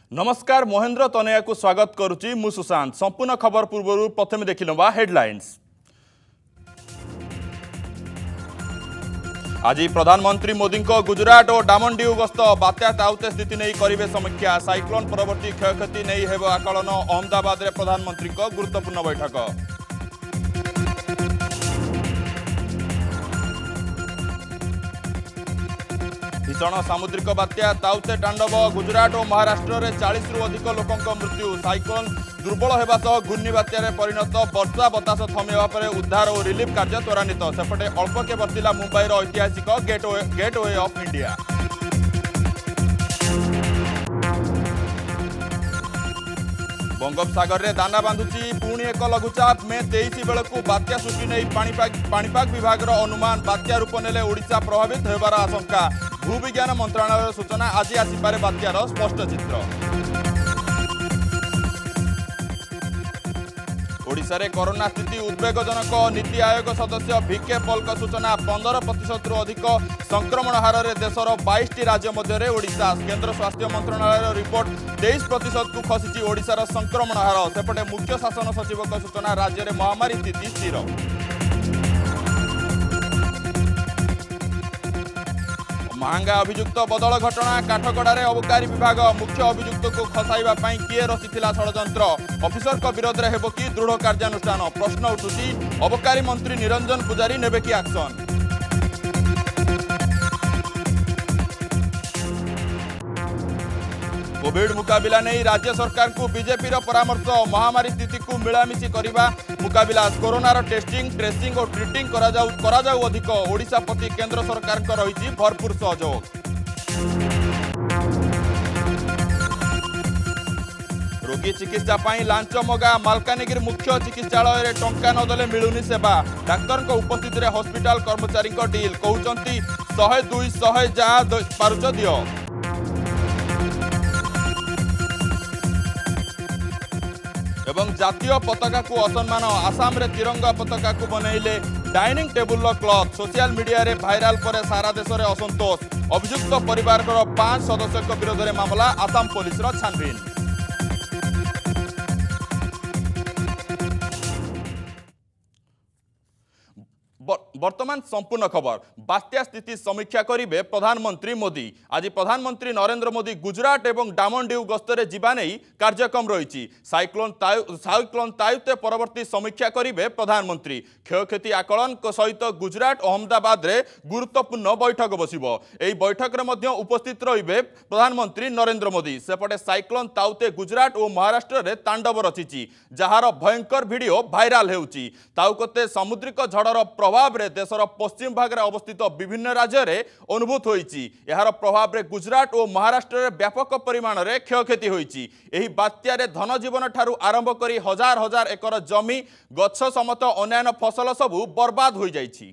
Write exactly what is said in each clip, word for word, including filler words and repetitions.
नमस्कार महेंद्र तनया को स्वागत करुच्ची मु सुशांत। संपूर्ण खबर पूर्व प्रथम देखिनवा हेडलाइंस। आज प्रधानमंत्री मोदी को गुजरात और डामनडिउ गस्त बात्या ताउते स्थिति नहीं करेंगे समीक्षा। साइक्लोन परवर्ती क्षयक्षति नहीं हेब आकलन। अहमदाबाद में प्रधानमंत्री को गुरुत्वपूर्ण बैठक। भीषण सामुद्रिक बात्या ताउते तांडव। गुजरात और महाराष्ट्र में चालीस रु अधिक लोकों मृत्यु। साइक्लोन दुर्बल होगा सह घूर्णी बात्यार परिणत। वर्षा बतास थमिवा पर उद्धार और रिलीफ कार्य त्वरान्वित। सेपटे अल्प के बर्तिला मुंबईर ऐतिहासिक गेटवे गेटवे ऑफ इंडिया। बंगोपसागर में दाना बांधुची पुणी एक लघुचाप। मे तेईस बेलू बात्या सृष्टि नहीं पाणीपाग विभाग अनुमान। बात्या रूप नेले ओडिशा प्रभावित होबार आशंका। भूविज्ञान मंत्रालय सूचना आज आसपे बात्यार स्पष्ट चित्र। ओडिशा रे कोरोना स्थिति उद्वेगजनक। नीति आयोग सदस्य भिके पॉल का सूचना। पंदर प्रतिशत रु अधिक संक्रमण हार में देशर बाईस टी राज्य मध्य ओडिशा। केंद्र स्वास्थ्य मंत्रालय रिपोर्ट तेईस प्रतिशत को खसी ओडिशार संक्रमण हार। सेपटे मुख्य शासन सचिव का सूचना। राज्य में महामारी स्थिति स्थिर। महंगा अभियुक्त बदल घटना। काठगड़ारे अबकारी विभाग मुख्य अभियुक्त को खसाइबा पई किए रचिथिला षडयंत्र। ऑफिसर को विरोध में हेबो कि दृढ़ कार्यानुष्ठान। प्रश्न उठुची अबकारी मंत्री निरंजन पुजारी नेबे कि एक्शन। कोविड मुकाबिला नहीं राज्य सरकार को बीजेपी परामर्श। महामारी स्थिति को मिलामिशी करने मुकाबिला। कोरोनार टेस्टिंग ट्रेसिंग और ट्रिटिंग करा जाऊ करा जाऊ अधिक। ओडिशा प्रति केंद्र सरकार को रही भरपूर सहयोग। रोगी चिकित्सा पाई लांच मगा। मालकानगिरी मुख्य चिकित्सालय में टंका नदेले मिलुनी सेवा। डाक्तर को उपस्थित हॉस्पिटल कर्मचारी डील कहते शहे दुई शहे जहाँ पारुच दियो। एवं जातीय पताका को असम्मान। आसाम रे तिरंगा पताका को बनैले dining table cloth. Social media रे भाइराल पर सारा देश में असंतोष। अभियुक्त परिवार पांच सदस्यों विरोध में मामला। आसाम पुलिस छानबीन। वर्तमान संपूर्ण खबर। बात्या स्थिति समीक्षा करेंगे प्रधानमंत्री मोदी। आज प्रधानमंत्री नरेंद्र मोदी गुजरात एवं डामनडिउ गस्तरे जीवा नहीं कार्यक्रम रही। साइक्लोन साइक्लोन तायुते परवर्ती समीक्षा करेंगे प्रधानमंत्री। क्षयक्षति आकलन सहित गुजरात अहमदाबाद रे गुरुत्वपूर्ण बैठक बसिबो। एही बैठक रे मध्य उपस्थित रहिबे प्रधानमंत्री नरेंद्र मोदी। सेपटे साइक्लोन ताउते गुजरात और महाराष्ट्र रे तांडव रचिछि। जहार भयंकर वीडियो भाइराल हेउछि। ताउकते समुद्रिक झड़र प्रभाव रे देशर पश्चिम भाग में अवस्थित विभिन्न राज्य में अनुभूत होइछि। यार प्रभाव में गुजरात और महाराष्ट्र में व्यापक परिमाण में क्षयक्षति होइछि। एही बात्यारे धनजीवन ठारू आरंभ करी हजार हजार एकर जमी गछ समत अन्यान्य फसल सबू बर्बाद हो जाइछि।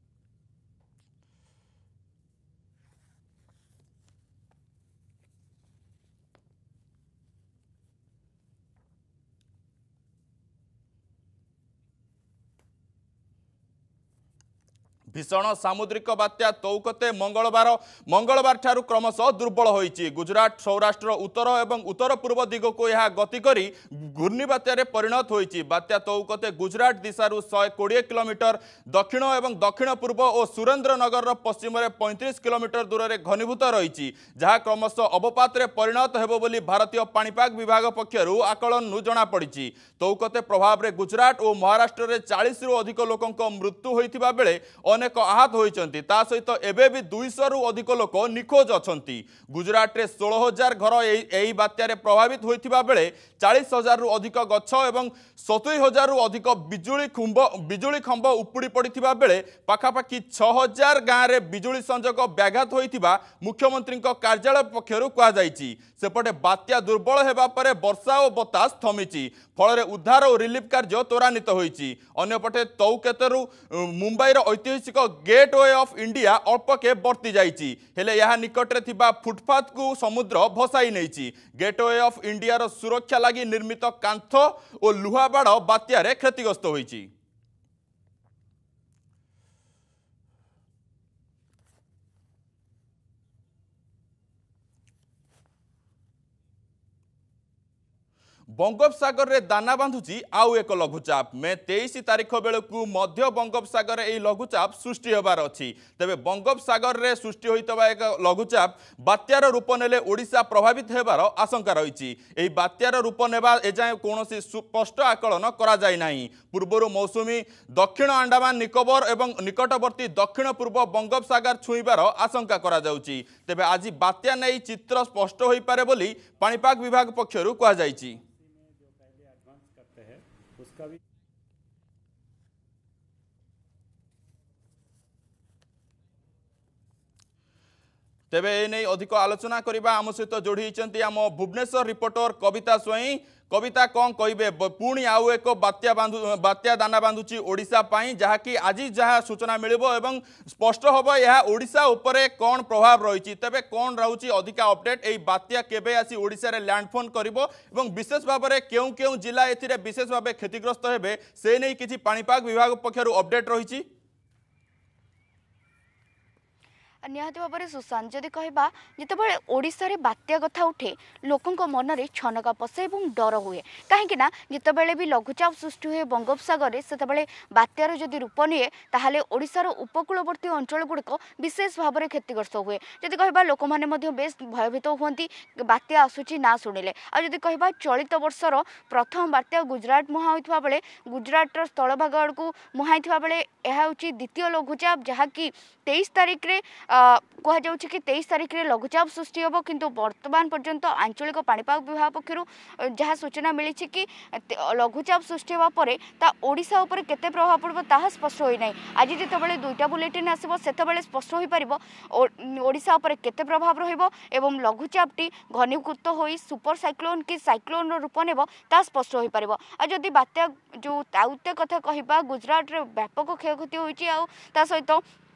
भीषण सामुद्रिक बात्या तौकते मंगलवार मंगलवार ठारू क्रमशः दुर्बल होइछि। गुजरात सौराष्ट्र उत्तर एवं उत्तर पूर्व दिग को यह गति करी घूर्णी बात्यारे परिणत होइछि। बात्या तौकते गुजरात दिशारू शहे कोड़े किलोमीटर दक्षिण एवं दक्षिण पूर्व और सुरेंद्रनगर पश्चिम में पैंतीस किलोमीटर दूर में घनीभूत रही। जहाँ क्रमशः अवपात परिणत हेबो बोली भारतीय पाणीपाग विभाग पक्षरु आकलन जना पड़ी। तौकते प्रभाव में गुजरात और महाराष्ट्र में चालीस रु अधिक लोकों मृत्यु होइथिबा बेले अनेक आहत होइचंती। ता सहित एबे भी दुई सौ रु अधिक लोक निखोज अछंती। गुजरात रे सोलह हजार घर एही बात्यारे प्रभावित होइथिबा बेले चालीस हजार रु अधिक गछ एवं सतुरी हजार रु अधिक बिजुली खुंब बिजुली खंभ उपुड़ी पड़िथिबा बेले पाखापाखि छह हजार गाँव में बिजुली संजोग व्याघात होइथिबा मुख्यमंत्री कार्यालय पक्षरु कहा जायछि। सेपटे बात्या दुर्बल हेबा परे वर्षा और बतास थमिछि। फल उद्धार और रिलीफ कार्य त्वरान्वित होइछि। अन्यपटे तौकेतरु मुंबईर ऐतिहासिक गेटवे ऑफ इंडिया अल्प के बर्ती जाइछि। हेले यह निकट रे थिबा फुटपाथ को समुद्र भसाई नेछि। गेटवे ऑफ इंडिया सुरक्षा लगी निर्मित कांथ और लुहाबाड़ बात्यारे क्षतिग्रस्त होइछि। बंगोपसागर रे दाना बांधुची आउ एक लघुचाप मे तेईस तारिख बेलू मध्य बंगोपसागर यह लघुचाप सृष्टि होबार अच्छी तेबे बंगोपसागर रे सृष्टि होइतबा एक लघुचाप बात्यार रूप नेले ओडिशा प्रभावित हेबार आशंका रही। एही बात्यार रूप नेबा एजाए कौनसी स्पष्ट आकलन करा जाय नाही। पूर्वरु मौसुमी दक्षिण अंडमान निकोबर एवं निकटवर्ती दक्षिण पूर्व बंगोपसागर छुईबार आशंका करा जाउची। तेबे आज बात्या नै चित्र स्पष्ट होई पारे बोली पाणीपाग विभाग पक्षरु कहा जायची। उसका भी तेबे ए नहीं अधिक आलोचना करबा आम सहित जोड़ी आम भुवनेश्वर रिपोर्टर कविता स्वईं। कविता कौन कहे पुणी आउ एक बात्या बांधु बात्या दाना बांधुची ओडिशा पाई जहाँकि आज जहाँ सूचना मिलिबो एवं स्पष्ट होबो यह ओडिशा उपरे कौन प्रभाव रही तेबे कौन रहउची अधिका अपडेट एई बात्या केबे आसी ओडिशा रे लैंडफॉल करिवो एवं विशेष भाव में केउ केउ जिला एथिरे विशेष भाव क्षतिग्रस्त हेबे से नहीं किछि पाणीपाग विभाग पक्षरु अपडेट रही। निहाती भाव में सुशांत जदि कहबा जितेबाला ओडिशा रे बात्या कथा उठे लोकों मन में छनका पशे और डर हुए कहीं जितेबाला भी लघुचाप सृष्टि हुए बंगोपसागर से बात्यार जदि रूप निए ताहले ओडिशार उपकूलवर्ती अंचल गुड़िक विशेष भाव में क्षतिग्रस्त हुए। जदि कहबा लोक मैंने बेस भयभीत हुंती बात्या आसुची ना शुणिले आदि कहबा चलित वर्षर प्रथम बात्या गुजरात मुहां होइतबा बेले गुजरातर स्थलभाग आड़ को मुहाई बेले यह हूँ द्वितीय लघुचाप जहाँकि तेईस तारिख रे कहुँ कि तेईस तारिख रे लघुचाप सृष्टि होब किंतु वर्तमान पर्यंत आंचलिक पाणीपाग विभाग पक्षर जहाँ सूचना मिली कि लघुचाप सृष्टि होगा पर ता ओडिशा उपर केते प्रभाव पड़ो ताहा स्पष्ट होई नाही। आज जितेबाला दुईटा बुलेटिन आसब सेतेबाला स्पष्ट हो पारिबो ओडिशा उपर केते प्रभाव रहिबो एवं लघुचापटी घनीभूत होई सुपर साइक्लोन कि साइक्लोन रूप नेब ता स्पष्ट हो पारिबो। आ जदि बात्या जो ताउते कथा कहबा गुजरात रे व्यापक क्षयक्षति होईची आ ता सहित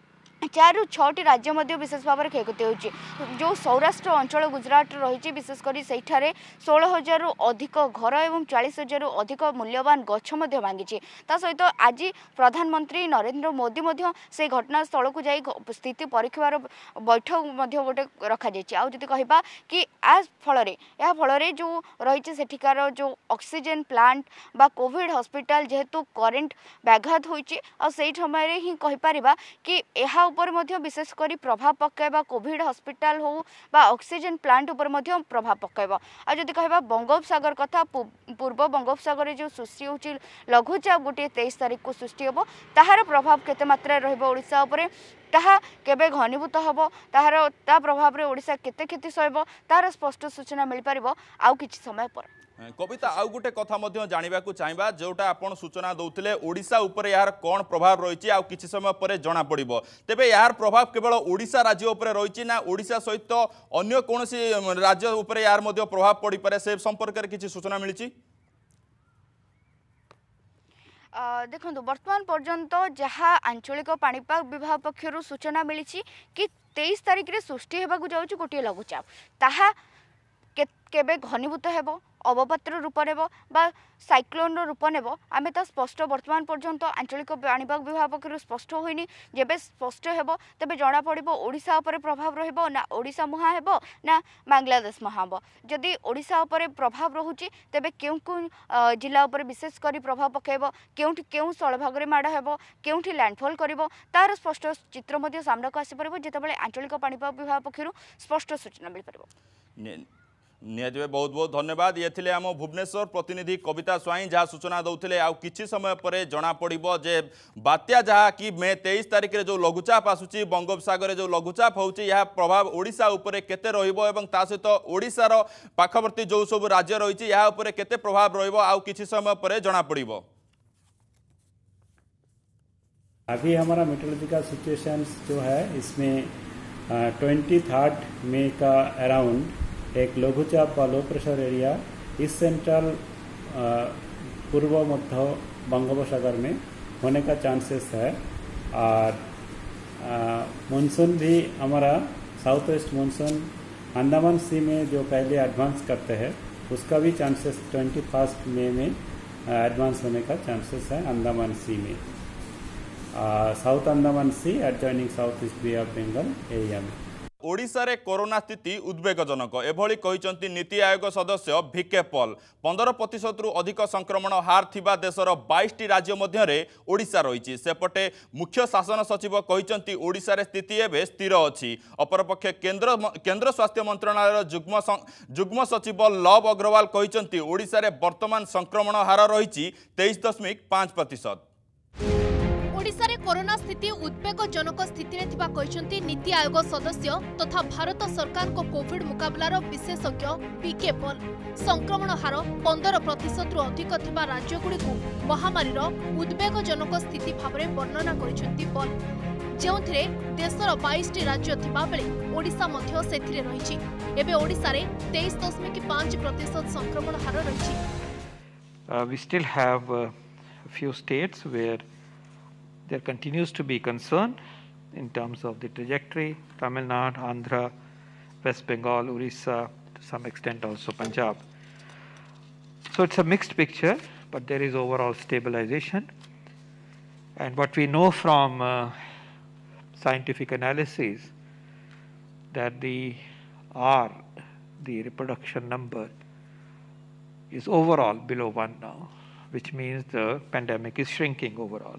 चार रु छटी राज्य मध्य विशेष भाव में क्षयक्षति होती जो सौराष्ट्र अंचल गुजरात रही विशेषकर से षोल हजार रु अधिक घर और चालीस हजार रु अधिक मूल्यवान गछ भांगी सहित आज प्रधानमंत्री नरेंद्र मोदी से घटनास्थल को जाई स्थिति परीक्षार बैठक गोटे रखा आदि कहबा कि आ फल या फल जो रही सेठिकार जो ऑक्सीजन प्लांट बा कोविड हॉस्पिटल जेहेतु करेंट व्याघात होती से समय ही कहीपर कि यह उपर मध्य विशेषकर प्रभाव पकाइबा कोविड हॉस्पिटल हो बा ऑक्सीजन प्लांट उपर मध्य प्रभाव पकाइबा। आ जदि कहबा बंगोपसागर कथा पूर्व बंगोपसागर जो सृष्टि होची लघुचाप गोटे तेईस तारिख को सृष्टि होबो ताहार प्रभाव केते मात्रा रहइबो ओडिशा उपरे ताहा केबे घनीभूत होबो ताहार ता प्रभाव रे ओडिशा केते क्षति सहइबो तार स्पष्ट सूचना मिल पारिबो आउ किछि समय पर। कविता आउ गोटे कथा मध्य जानिबा को चाहबा जोटा आपण सूचना दउथिले ओडिशा ऊपर यार कोन प्रभाव रहिछि आउ किछि समय परे जणा पड़िबो तेबे यार प्रभाव केवल ओडिशा राज्य ऊपर रहिछि ना ओडिशा सहित अन्य कोनोसी राज्य ऊपर यार मध्य प्रभाव पड़ी पारे से संपर्क रे किछि सूचना मिलिछि? देखो वर्तमान पर्यंत जहाँ आंचलिक पाणीपाग विभाग पक्षर सूचना मिली कि तेईस तारिख रे सृष्टि होगा जाऊँ गोटे लघुचाप ताहा केबे घनीभूत हेबो अवपात्र रूप नेब बा साइक्लोन रूप नेब आमे ता स्पष्ट वर्तमान पर्यंत आंचलिक पाणीपाग विभाग पक्षर स्पष्ट होइनी जेबे स्पष्ट हेबो तेबे जणा पड़िबो ओडिशा उपर प्रभाव रहिबो ना ओडिशा मुहा हेबो ना बांग्लादेश मुहा हेबो। जदि ओडिशा उपर प्रभाव रहुची तेबे केउ केउ जिला उपर विशेष करी प्रभाव पकाइबो केउठी केउ स्थलभाग रे माड हेबो केउठी लैंडफॉल करिवो तार स्पष्ट चित्र मध्ये सामना को आसी परिबो जेतेबेले आंचलिक पाणीपाग विभाग पक्षर स्पष्ट सूचना मिल परिबो। निहाती बहुत बहुत धन्यवाद। ये थिले आम भुवनेश्वर प्रतिनिधि कविता स्वाई जहाँ सूचना दौले आउ किछि समय पर जना पड़ो जे बात्या जहाँ कि मे तेईस तारिख रे जो लघुचाप आसुची बंगोपसागर जो लघुचाप होउची यह प्रभाव ओडिशा उपरे केते रहिबो एवं ता सहित ओडिशार पाखवर्ती जो सब राज्य रही यह उपरे केते प्रभाव रहिबो आउ किछि समय पर जना पड़िबो। अभी हमारा मेट्रोलॉजिकल सिचुएशन जो है इसमें ट्वेंटी थर्ड मई का अराउंड एक लघुचाप व लो प्रेशर एरिया इस सेंट्रल पूर्व मध्य बंगोपसागर में होने का चांसेस है और मानसून भी हमारा south west monsoon Andaman sea में जो पहले एडवांस करते हैं उसका भी चांसेस ट्वेंटी फर्स्ट मई में एडवांस होने का चांसेस है अंडमान सी में south Andaman sea adjoining south east bay of Bengal area में। ओडिशा रे कोरोना स्थिति उद्वेगजनक एभली कहिसंती नीति आयोग सदस्य भिके पॉल पंद्रह प्रतिशत रु अधिक संक्रमण हार थिबा देशर बाईस टी राज्य मध्य रे ओडिशा रहिछि सेपटे मुख्य शासन सचिव कहिसंती ओडिशा रे स्थिति एबे स्थिर अछि अपरपक्षे केंद्र केंद्र स्वास्थ्य मंत्रालय जुग्म जुग्म सचिव लव अग्रवाल कहिसंती ओडिशा रे वर्तमान संक्रमण हार रहिछि तेईस दशमिक पाँच प्रतिशत ओडिशा रे कोरोना स्थिति उद्वेगजनक स्थिति रे थिबा कहिसंती नीति आयोग सदस्य तथा भारत सरकार को कोविड मुकाबलार विशेषज्ञ पीके पॉल संक्रमण हार पंद्रह प्रतिशत रु अधिक थिबा राज्यगुड़ी को महामारीर उद्वेगजनक स्थिति भावरे वर्णना करिसंती पॉल जेउथिरे देशर बाईस टी राज्य थिबा बेले ओडिशा मध्य सेथिरे रहिछि एबे ओडिशा रे तेईस दशमिक पाँच प्रतिशत संक्रमण हार रहिछि uh, we still have uh, a few states where there continues to be concern in terms of the trajectory. Tamil Nadu, Andhra, West Bengal, Orissa, to some extent also Punjab. So it's a mixed picture, but there is overall stabilization. And what we know from uh, scientific analysis that the R, the reproduction number, is overall below one now, which means the pandemic is shrinking overall.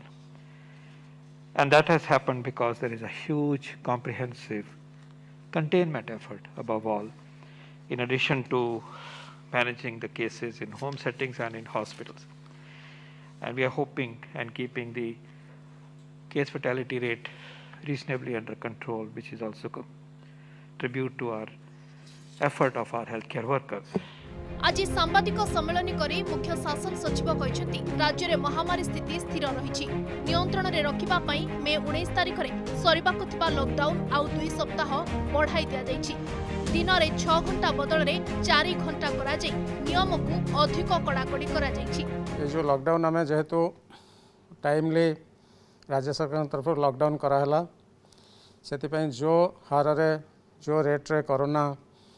And that has happened because there is a huge comprehensive containment effort above all, in addition to managing the cases in home settings and in hospitals. And we are hoping and keeping the case fatality rate reasonably under control, which is also a tribute to our effort of our healthcare workers. आज सांबादिक सम्मेलन करी मुख्य शासन सचिव कहते राज्य में महामारी स्थिति स्थिर रही नियंत्रण में रखा मे उन्नीस तारिख में सरिबाकु थिबा लॉकडाउन आउ दुई सप्ताह बढ़ाई दिया जायछि दिन में छह घंटा बदल में चार घंटा करा जाय नियम को अधिक कड़ाकड़ी करा जायछि ये जो लॉकडाउन आम जेहेतु टाइमली राज्य सरकार तरफ लॉकडाउन कराला से जो हार रे जो रेट रे कोरोना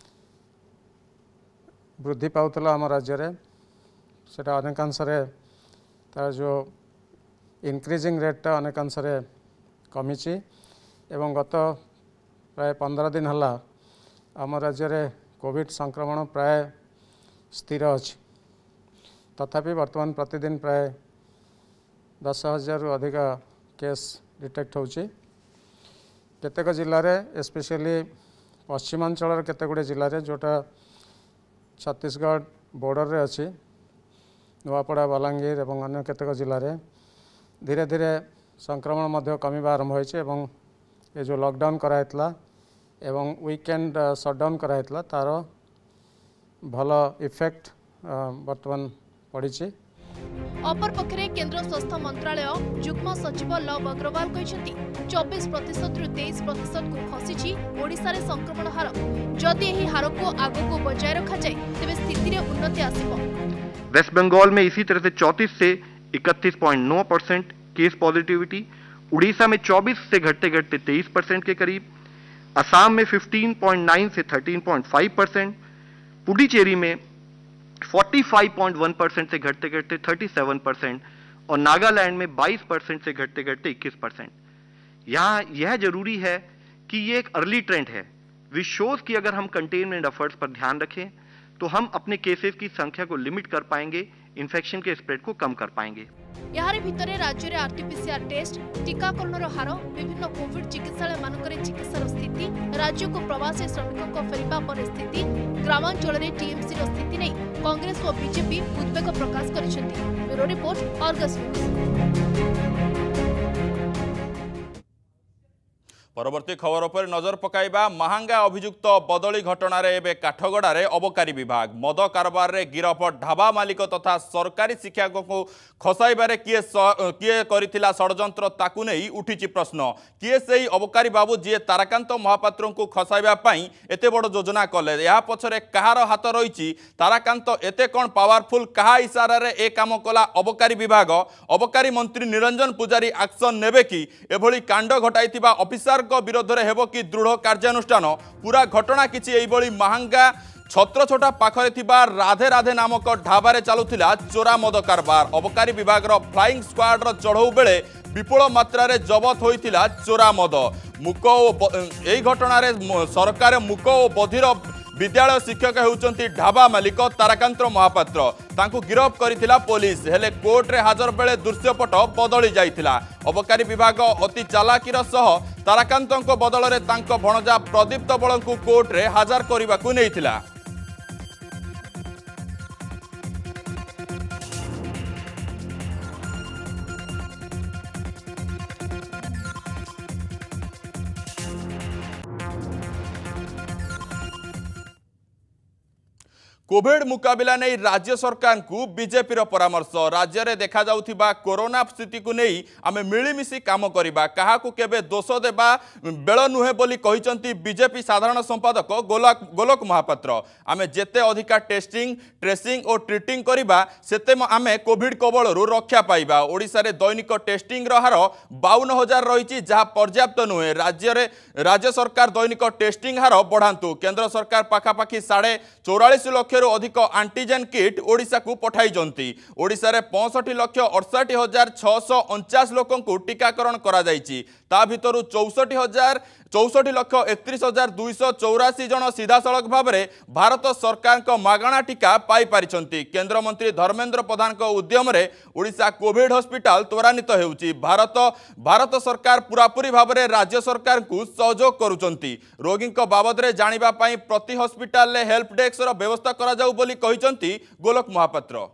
वृद्धि पाउतला आम राज्य रे सेटा अनेकांश तार जो इनक्रीजिंग रेटा अनेकांश कमिची एवं गत प्राय पंद्रह दिन हला आम राज्य रे कोविड संक्रमण प्राय स्थिर अछि तथापि वर्तमान प्रतिदिन प्राय दस हजार रु अधिक केस डिटेक्ट होछि केतेक जिल्ला रे स्पेशली पश्चिमांचल केते गुडे जिल्ला रे जोटा छत्तीसगढ़ बॉर्डर रे अछि नुआपड़ा बलांगीर एवं अन्य केतेक जिल्ला रे धीरे धीरे संक्रमण मध्य कमिबा आरंभ होइছে एवं ये जो लॉकडाउन कराइतला एवं वीकेंड शटडाउन कराइतला तार भल इफेक्ट वर्तमान पड़िछि अपर पक्षरे केंद्र स्वास्थ्य मंत्रालय जुग्म सचिव लव अग्रवाल कहते चौबीस प्रतिशत रु तेईस प्रतिशत को खसी ओडिशा रे संक्रमण हार जदि एही हार को आगो को बजाय रखा जाए तेबे स्थिति रे उन्नति आसिबो। वेस्ट बंगाल में इसी तरह से चौंतीस से इकतीस पॉइंट नौ परसेंट केस पॉजिटिविटी, उड़ीसा में चौबीस से घटते घटते तेईस परसेंट के करीब, असम में पंद्रह पॉइंट नौ से तेरह पॉइंट पाँच परसेंट, पुडुचेरी में पैंतालीस पॉइंट एक परसेंट से घटते घटते सैंतीस परसेंट और नागालैंड में बाईस परसेंट से घटते घटते इक्कीस परसेंट। यहाँ यह जरूरी है कि ये एक अर्ली ट्रेंड है, विच शोज कि अगर हम कंटेनमेंट एफर्ट्स पर ध्यान रखें तो हम अपने केसेस की संख्या को लिमिट कर पाएंगे, इन्फेक्शन के स्प्रेड को कम कर पाएंगे। यार भितर राज्य में आरटीपीसीआर टेस्ट, टीकाकरण हार, विभिन्न कोविड चिकित्सालय मानक चिकित्सार स्थिति, राज्य को प्रवासी श्रमिकों को फेरिबा परिस्थिति, ग्रामांचल में टीएमसी स्थिति नहीं कांग्रेस और बीजेपी उद्वेग प्रकाश करिसेंति। Bureau report, Argus news. परवर्ती खबर पर नजर पकाइबा महांगा अभियुक्त बदली घटना रे एबे काठगड़ारे अबकारी विभाग मद कारबार रे गिरफ ढाबा मालिक तथा सरकारी शिक्षक को खसाइबारे किए किए करिथिला षडयंत्र ताकू नहीं उठिछि प्रश्न किए सेही अबकारी बाबू जी ताराकांत महापात्र को खसाइबा पई एते बड़ योजना कले या पछरे कहार हाथ रहिछि ताराकांत एते कोन पावरफुल कहा इशारा रे ए काम कला अबकारी विभाग अबकारी मंत्री निरंजन पुजारी एक्शन नेबे कि एभली कांड घटाइथिबा ऑफिसर विरोध में हेब कि दृढ़ कार्यानुष्ठान पूरा घटना किछि एइबळी महांगा छत्रछोटा पाखरे थिबा राधे राधे नामक ढाबारे चलुथिला चोरा मद कारबार। अबकारी विभाग फ्लाइंग स्क्वाड चढ़ऊ बेले विपुल मात्रा जबत होइथिला चोरा मद। मुक एही घटनारे सरकार मुक और बधिर विद्यालय शिक्षक होउचंती ढाबा मालिक ताराकांत महापात्र। तांकु गिरफ करिथिला पुलिस हेले कोर्ट रे हाजर बेले दृश्यपट बदली जाइथिला। अबकारी विभाग अति चालाकीर सह ताराकांतक बदल रे तांक भणजा प्रदीप्त बळंकु कोर्ट रे हाजर करिबाकु नेइथिला। कोविड मुकाबिला नहीं राज्य सरकार को बीजेपी परामर्श। राज्य में देखा जाउथिबा कोरोना स्थिति को नहीं आमे मिलीमिशी काम करिबा, काहाकू केबे दोष देबा बेल नुहे बोली कहिसंती बीजेपी साधारण संपादक गोलक गोलक महापात्र। आमे जेते अधिका टेस्टिंग ट्रेसिंग और ट्रिटिंग करिबा सेते आमे कोविड कबलरू रक्षा पाइबा। ओडिशा रे दैनिक टेस्टिंग रो हार बावन हजार रही जहाँ पर्याप्त नुहे। राज्य रे राज्य सरकार दैनिक टेस्टिंग हार बढ़ातु। केंद्र सरकार पाखापाखि साढ़े चौरालीस लक्ष अधिक एंटीजेन किट ओडिशा को पठाई। ओडिशा रे पैंसठ लक्ष अड़सठ हजार छःश अणचाश लोक टीकाकरण करा जायछि। ता भितरु चौसठ हजार चौसठ लक्ष एकतीस हजार दुईश चौराशी जन सीधा सड़क भाव में भारत सरकार को मागणा टीका पाई पारिछंती। केंद्र मंत्री धर्मेंद्र प्रधान को उद्यम रे ओडिशा कोविड हॉस्पिटल त्वरान्वित हेउछि। भारत भारत सरकार पूरापूरी भाव में राज्य सरकार को सहयोग करुचंती। रोगी को बाबद रे जानिबा पई प्रति हॉस्पिटल ले हेल्प डेस्क रो व्यवस्था करा जाउ बोली कहिसंती गोलक महापात्र।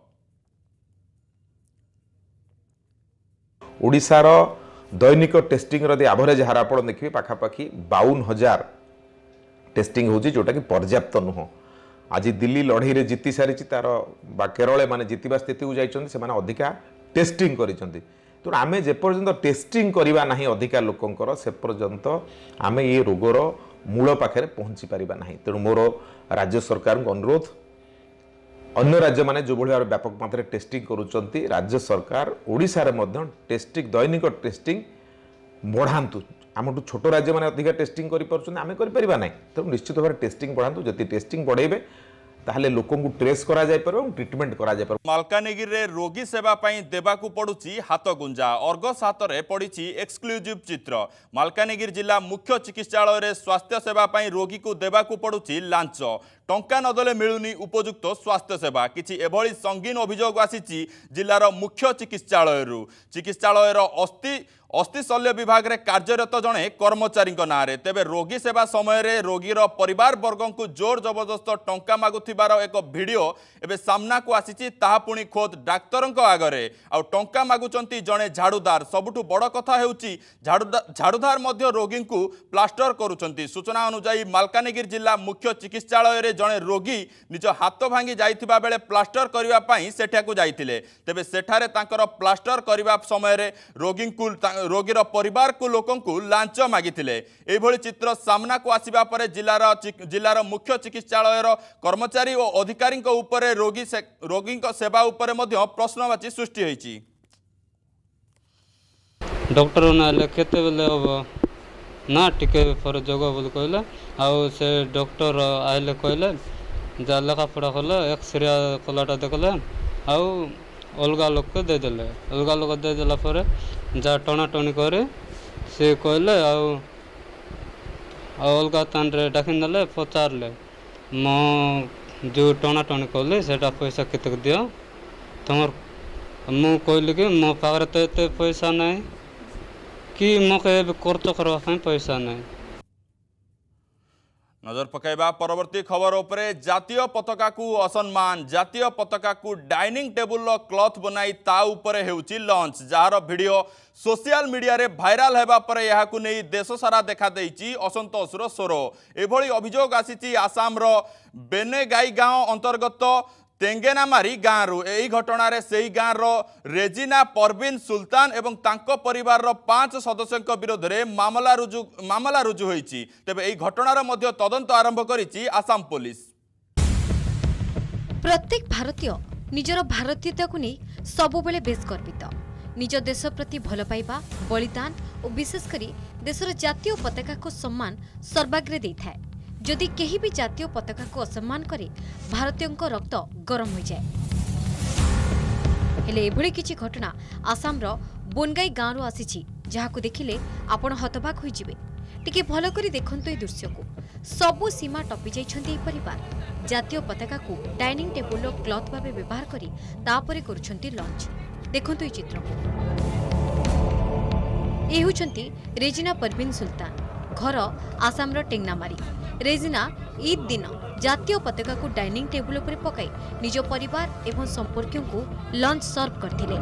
ओडिशा रो दैनिक टेस्टिंग रो एवरेज हार आप देखिए पाखापाखि बावन हजार टेस्टिंग होची, जोटा कि पर्याप्त नुह। आज दिल्ली लड़ई रे जीति सारी तार बा केरल माने जीतिबा स्थिति को जाइछन्ति, से माने अधिका टेस्टिंग करिसन्ति। तो आमे जे पर्यंत टेस्टिंग करिबा नाही अधिका लोकंकर से पर्यंत आमे ये रोगर मूल पाखरे पहुंची पारिबा नाही। तेणु मोर राज्य सरकार को अनुरोध, अन्य राज्य माने जो भाव व्यापक मात्रा टेस्टिंग करुचंती, राज्य सरकार ओडिशा रे मध्य टेस्टिंग दैनिक टेस्टिंग बढ़ातु। आम छोट राज्य माने अधिक टेस्टिंग करि परछन, आमे करि परिबा नै। तो निश्चित भाव टेस्टिंग बढ़ातु। जति टेस्टिंग बढ़ेबे ताहले लोकों को ट्रेस करा जाय परबो, ट्रीटमेंट करा जाय परबो। मालकानगिरी रे रोगी सेवा पई देबाकू पडुची हाथ गुंजा। अर्गस हाथ रे पडिची एक्सक्लूसिव चित्र। मालकानगिरी जिला मुख्य चिकित्सालय रे स्वास्थ्य सेवा पई रोगी को देबाकू पडुची लांच। टंका नदले मिलुनी उपयुक्त स्वास्थ्य सेवा। किछि एभली संगीन अभियोग आसीची जिलार मुख्य चिकित्सालय रु। चिकित्सालय रो अस्थि अस्थि शल्य विभाग रे कार्यरत जड़े कर्मचारी नारे। तेबे रोगी सेवा समय रे रोगीर परिवार वर्ग को जोर जबरदस्त टंका मागुथिबार एक वीडियो एबे सामना को आसीची, ताहा पुणी खोद डाक्तर आगरे। आ टंका मागुचंती जड़े झाड़ूदार। सबुठु बड़ कथा हेउची झाड़ूदार मध्य रोगी को प्लास्टर करुचंती। सूचना अनुसार मालकानगिरी जिला मुख्य चिकित्सालय रे जड़े रोगी निज हाथ भांगी जाइथिबा बेले प्लास्टर करिवा पई सेठाकू जाइथिले। तेबे सेठारे तांकर प्लास्टर करिवा समय रे रोगी को रोगीर परिवार को लोकों को लांच मागिथिले। एभली चित्र सामना को आसीबा परे जिलार जिलार मुख्य चिकित्सालय कर्मचारी और अधिकारी उपरे रोगी से रोगी सेवा उपरे मध्य प्रश्नवाची सृष्टि होईची। डॉक्टर ना केते बेले अब ना टिके पर जगह बोल कहले आ से डॉक्टर आइले कहले जा लेखा पढ़ा कले एक्सरे कलाटा देखले आ अलगा लोक के दे देले। अलगा लोक दे देला पर जा टना टनी करे से कहले आ अलगा तान रे डाकिन देले पचारले मो जो टना टनी कहले सेटा पैसा केते दियो तमर। मु कहले कि मो पाखरे तो एते पैसा नहीं कि मके खर्च करबा पई पैसा नहीं। नजर पकाइबा परवर्ती खबर उपरे। जातीय पताका को असम्मान। जातीय पताका को डाइनिंग टेबुल क्लथ बनाई ता उपरे हेउची लॉन्च, जार वीडियो सोशल मीडिया रे भाइराल हेबा परे याकू नै देश सारा देखा देइची असंतोषर स्वर। एभली अभियोग आसीची आसाम रो बेनेगाई गांव अंतर्गत तेंगेनामारी गाँव रु। एही घटना रे सेही गाँव रो रेजिना परवीन सुल्तान एवं तांको परिवार रो पांच सदस्यों विरोध रे मामला रुजु मामला रुजु होईची। तेबे एही घटनार मध्य तदंत आरंभ करिची आसाम पुलिस। प्रत्येक भारतीय निजर भारतीयता को नहीं सबुबले बेस गर्वित। निज देश प्रति भल पाइबा, बलिदान और विशेषकर देशर जातीय पताका को सम्मान सर्वाग्रे देइथाय। जदि केही भी जातीय पताका को असम्मान करे भारतीयों रक्त गरम हो जाए। हेले एभली किछि घटना आसामर बोनगाई गाँव आसी जहां देखिले आपण हतबाक हो जिवे। टिके भल करी देखंतु ए दृश्य को सबु सीमा टपी जाइछन्ती परिवार जातीय पताका को डाइनिंग टेबुल क्लथ भाबे व्यवहार करी तापरे करूछन्ती लंच। देखंतु ए चित्र को ए होछन्ती रेजिना परवीन सुल्तान घर आसामर टेंगनामारी। रेजिना ईद दिन जातीय पताका को डाइनिंग टेबुल पर पकाई निज परिवार एवं संपर्कियों को लंच सर्व करथिले,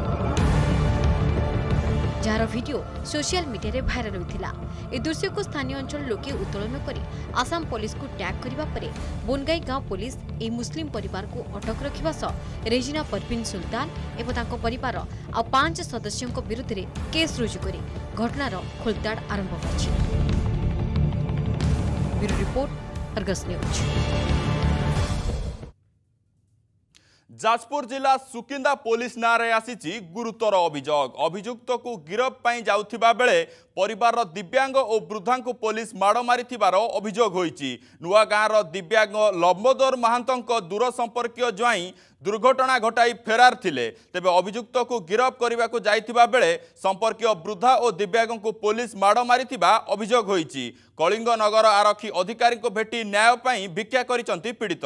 जार वीडियो सोशल मीडिया रे भाइराल होइथिला। ए दृश्य को स्थानीय अंचल लोके उत्तोलन करी आसाम पुलिस को टैग करिबा परे बोनगाई गांव पुलिस ए मुस्लिम परिवार को अटक रखिबा सह रेजिना परवीन सुल्तान एवं तांको परिवार आ पांच सदस्यों विरुद्ध रे केस रुजु करी घटनार खोलताड़ आरंभ करछि। Bureau report Argus news. Jajpur जिला सुकिंदा पुलिस नारे आसीची गुरुतर अभियोग। अभियुक्त को गिरफ पाई जाउथिबा बेले परिवार दिव्यांग और वृद्धा को पुलिस माड़ मारी अभियोग होईची। नुआ गाँव दिव्यांग लंबोदर महांतों दूर संपर्कीय ज्वाई दुर्घटना घटाई फेरार थिले। तेबे अभियुक्त को गिरफ करने को जाइथिबा बेले संपर्कीय वृद्धा और दिव्यांग को पुलिस माड़ मारी अभियोग होईची। कलिंग नगर आरक्षी अधिकारी को भेटी न्याय पाई भिक्षा करिसंती पीड़ित।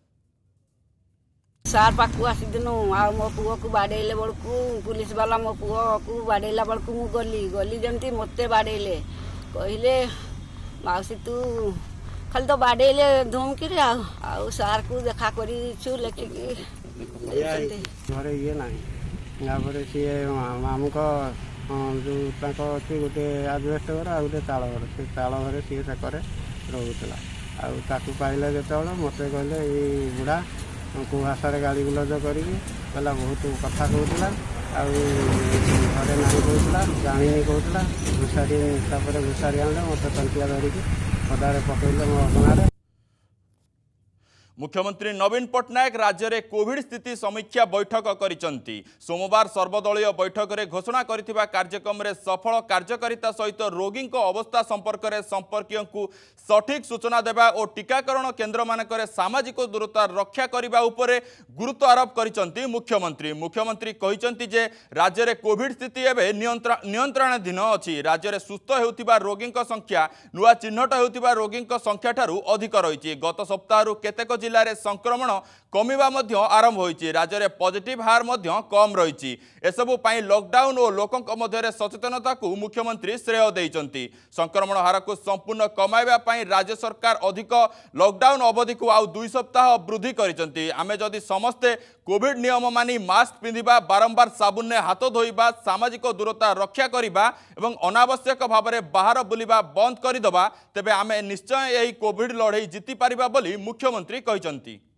सार पाखु आसी दिनु आ मो पुओ को बाडेले बड़कू पुलिस वाला मो पुओ को बाडेला बड़कू मु गली गली जमती मते बाडेले कहले माउसी तू खाली तो बाडेले धमकी रे आ सार को देखा करी छु लेके घरे ये नाही या पर से मामू को जो ताको से गोटे आजबेस्ट घर आ गोटे ताळ घर से ताळ घर से करे रहउतला आ ताकू पाइला जेतबेला मते कहले ए बुढ़ा को भाषा गाड़ी गुलज करी बहुत कथा कहला घरे ना कहला जानी कहला घुषारी घुषारी आने मत तंटिया धरिकी पदारे पकड़े मो अपना। मुख्यमंत्री नवीन पट्टनायक राज्य में कोविड स्थिति समीक्षा बैठक करिसंती। सोमवार सर्वदलीय बैठक में घोषणा करिथिबा कार्यक्रम में सफल कार्यकारिता सहित रोगी अवस्था संपर्क में संपर्कियों को सठिक सूचना देवा और टीकाकरण केन्द्र मानक सामाजिक दूरता रक्षा करने उपरे गुरुत्व आरोप करिसंती मुख्यमंत्री। मुख्यमंत्री कहिसंती जे राज्य में कोविड स्थिति एवं नियंत्रणाधीन अच्छी। राज्य में सुस्थ होउथिबा रोगी संख्या नुआ चिन्हट होउथिबा रोगी संख्या ठारू अधिक रही। गत सप्ताह केतेक जिले में संक्रमण कमिबा मध्य आरंभ होईची। राज्य में पॉजिटिव हार मध्य कम रही। एसबु पाई लॉकडाउन और लोकों मध्य सचेतनता को मुख्यमंत्री श्रेय देइचंती। संक्रमण हार को संपूर्ण कमाइबा पाई राज्य सरकार अधिक लॉकडाउन अवधि को आउ दुई सप्ताह वृद्धि करिसंती। आमे जदि समस्ते कोविड नियम मानी मास्क पिंधिबा बारंबार साबुन ने हाथ धोइबा सामाजिक दूरता रक्षा करिबा एवं अनावश्यक भाव में बाहर बुलिबा बंद करदबा तेबे आमे निश्चय यही कोविड लड़ाई जीति पारिबा बोली मुख्यमंत्री कहिसंती।